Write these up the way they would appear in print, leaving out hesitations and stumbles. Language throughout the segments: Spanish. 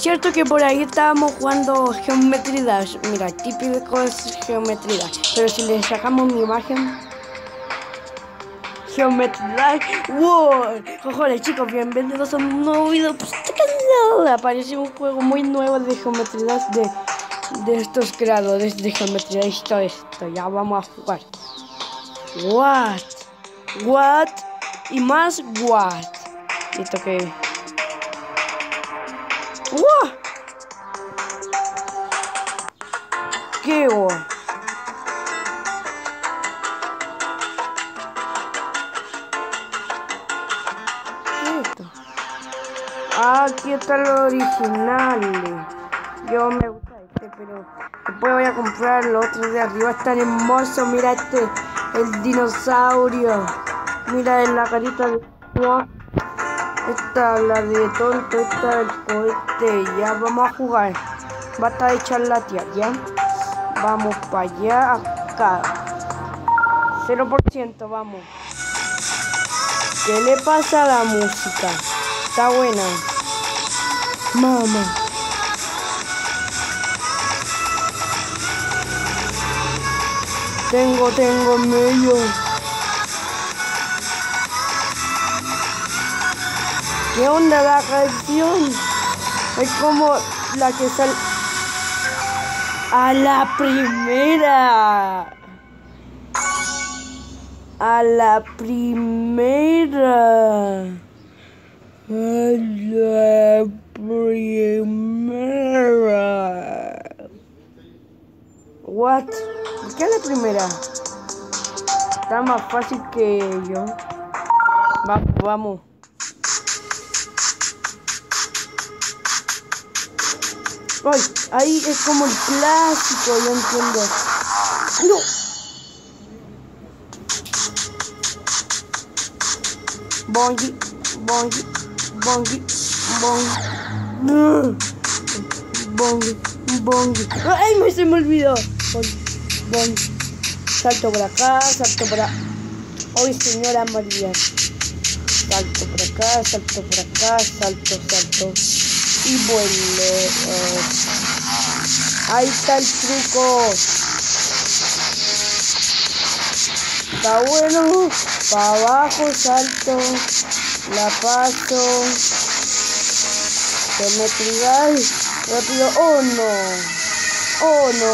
Cierto que por ahí estábamos jugando Geometry Dash. Mira, típico es Geometry Dash. Pero si le sacamos mi imagen... Geometry Dash. ¡Wow! Jojoles, chicos, bienvenidos a un nuevo video. Pues este canal aparece un juego muy nuevo de Geometry Dash de estos creadores de Geometry Dash. Esto, ya vamos a jugar. What? Y más what. ¿Y esto qué? ¡Wow! ¿Qué hubo? ¿Qué es esto? Ah, aquí está lo original. Yo me gusta este, pero después voy a comprar los otros de arriba. Es tan hermoso. Mira este, el dinosaurio. Mira en la carita de... Esta la de tonto, esta del cohete. Ya vamos a jugar. Basta de charlatear, ya. Vamos para allá, acá. 0%, vamos. ¿Qué le pasa a la música? Está buena. Mamá. Tengo medio. ¿Qué onda la canción? Es como la que sale a la primera. A la primera. What? ¿Por qué a la primera? Está más fácil que yo. Vamos. Ay, ahí es como el clásico, yo entiendo. ¡No! Bongi. No. Bongi. ¡Ay, se me olvidó! Bongi. Salto por acá, salto por acá. ¡Ay, señora María! Salto por acá, salto. Y vuelo. Ahí está el truco. Está bueno. Para abajo salto. La paso. Geometry Dash. Rápido. Oh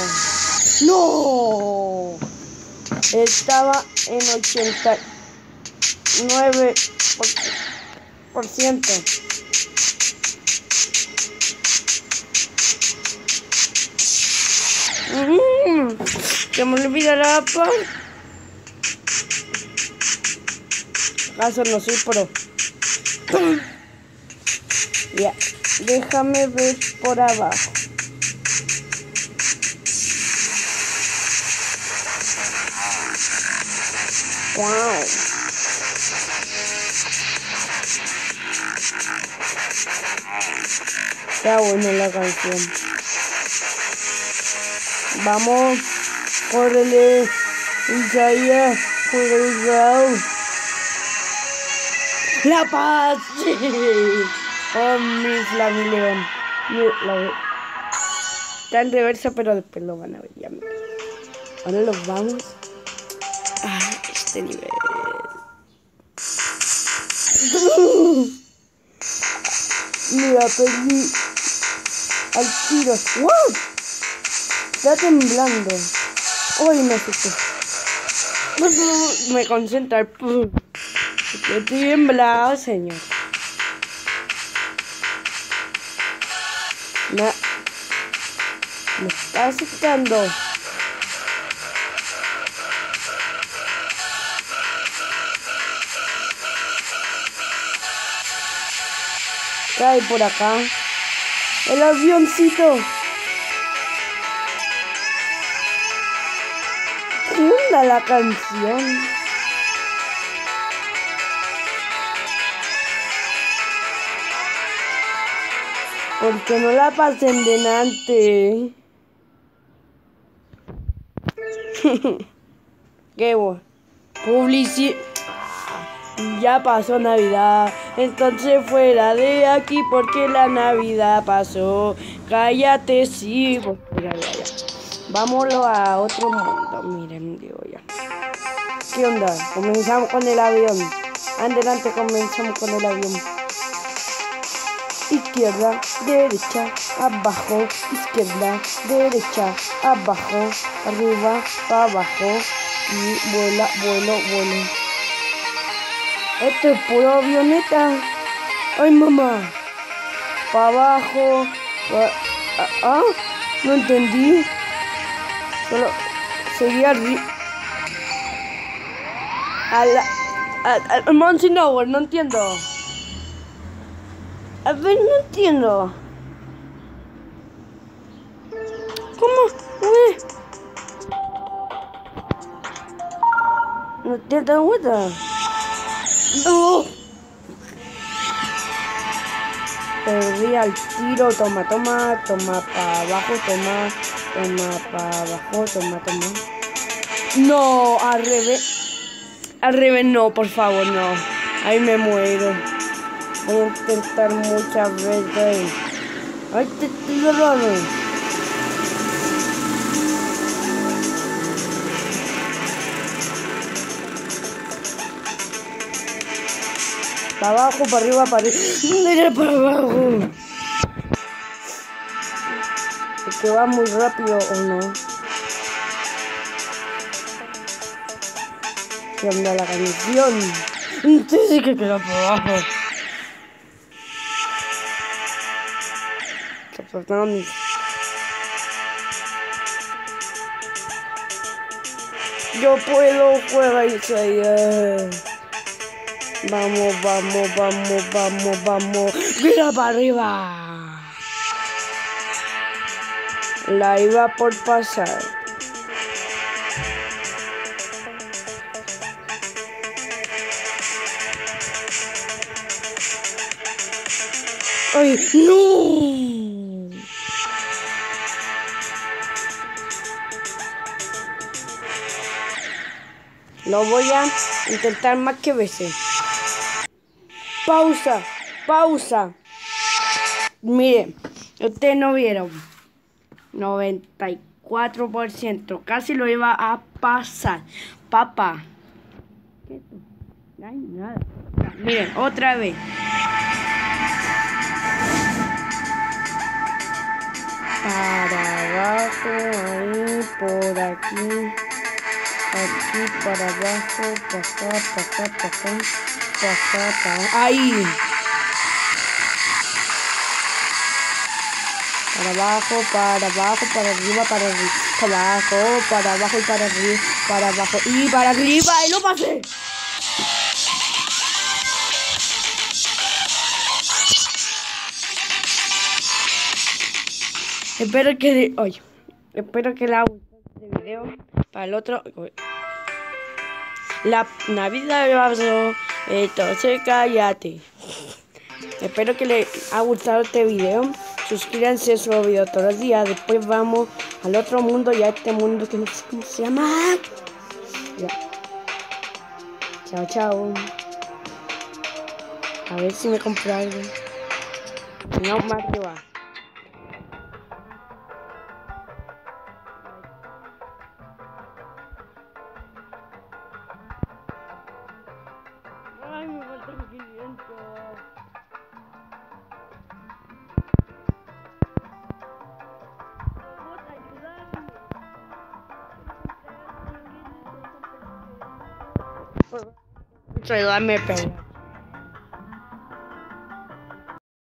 no. Estaba en 89%. Se me olvida la apa. ¿Acaso no soy pro? Ya, déjame ver por abajo. Wow. Está buena la canción. Vamos, córrele, Isaías, juega. La paz. Oh, mi Flavileón. Está en reversa, pero después lo van a ver. Ya. Ahora los vamos a este nivel. Mira, perdí al tiro. ¡Wow! Está temblando. Uy, me asusté. Me concentra. Estoy temblado, señor. Me está asustando. ¿Qué hay por acá? El avioncito. ¿Qué onda la canción? Porque no la pasen delante. Qué bueno. Publicidad. Ya pasó Navidad, entonces fuera de aquí porque la Navidad pasó. Cállate, sí. Pues, ya. Vámonos a otro mundo. Miren, digo ya. ¿Qué onda? Comenzamos con el avión. Adelante, comenzamos con el avión. Izquierda, derecha, abajo, izquierda, derecha, abajo, arriba, para abajo y vuela. Esto es puro avioneta. Ay, mamá. Para abajo. No entendí. Solo seguía arriba. Al Monsignor, no entiendo. A ver, no entiendo. ¿Cómo? No te das vuelta. No. Perdí al tiro. Toma para abajo, toma para abajo, toma. No, al revés no, por favor, no. Ahí me muero. Voy a intentar muchas veces. Ay, te estoy llorando. Para abajo, para arriba, para arriba. Mira para abajo. Es que va muy rápido o no. ¿Qué onda la canción? Sí que queda para abajo. Yo puedo, juega Isaías. Vamos. Mira para arriba. La iba por pasar. ¡Ay, no! Lo voy a intentar más que veces. Pausa. Miren, ustedes no vieron. 94%. Casi lo iba a pasar. Papá. ¿Qué? No hay nada. Miren, otra vez. Para abajo, ahí, por aquí. Aquí para abajo, para acá. Ahí. Para abajo, para arriba, para abajo, para abajo y para arriba, para abajo y para arriba. ¡Y lo pasé! Espero que les guste este video. Para el otro, la Navidad pasó, entonces cállate. Espero que les haya gustado este video. Suscríbanse, subo video todos los días. Después vamos al otro mundo, ya este mundo que no sé cómo se llama. Ya. Chao. A ver si me compro algo. No, más arriba. Ay, me faltan 500. Ayudarme a pegar.